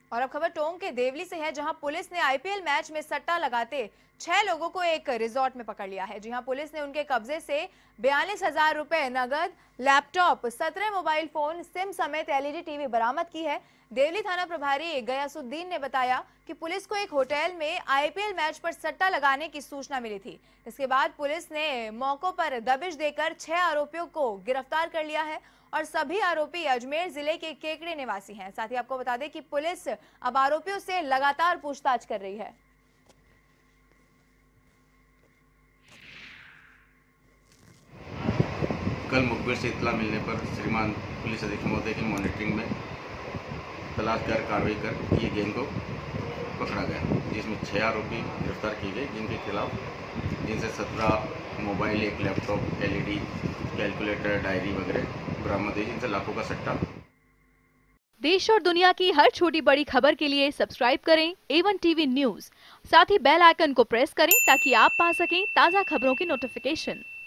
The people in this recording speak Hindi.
और अब खबर टोंक के देवली से है, जहां पुलिस ने आईपीएल मैच में सट्टा लगाते 6 लोगों को एक रिजॉर्ट में पकड़ लिया है। जी हां, पुलिस ने उनके कब्जे से 42,000 रुपए नगद, लैपटॉप, 17 मोबाइल फोन, सिम समेत एलईडी टीवी बरामद की है। देवली थाना प्रभारी गयासुद्दीन ने बताया कि पुलिस को एक होटल में आईपीएल मैच पर सट्टा लगाने की सूचना मिली थी। इसके बाद पुलिस ने मौके पर दबिश देकर 6 आरोपियों को गिरफ्तार कर लिया है और सभी आरोपी अजमेर जिले के केकड़े निवासी हैं। साथ ही आपको बता दें कि पुलिस अब आरोपियों से लगातार पूछताछ कर रही है। कल मुखबिर से इत्तला मिलने पर श्रीमान पुलिस अधीक्षक महोदय की मॉनिटरिंग में तलाश कर कार्रवाई कर ये गैंग को पकड़ा गया, जिसमें 6 आरोपी गिरफ्तार किए गए, जिनसे 17 मोबाइल, एक लैपटॉप, एलईडी, कैलकुलेटर, डायरी वगैरह बरामद हुई, जिनसे लाखों का सट्टा। देश और दुनिया की हर छोटी बड़ी खबर के लिए सब्सक्राइब करें A1 टीवी न्यूज़। साथ ही बेल आइकन को प्रेस करें ताकि आप पा सकें ताज़ा खबरों की नोटिफिकेशन।